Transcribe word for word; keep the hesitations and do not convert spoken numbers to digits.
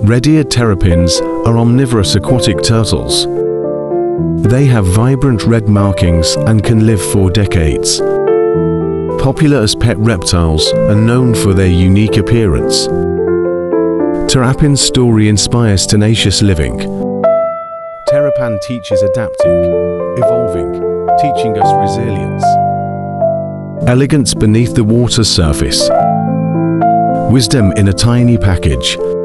Red-Eared Terrapins are omnivorous aquatic turtles. They have vibrant red markings and can live for decades. Popular as pet reptiles and known for their unique appearance, Terrapin's story inspires tenacious living. Terrapin teaches adapting, evolving, teaching us resilience. Elegance beneath the water's surface. Wisdom in a tiny package.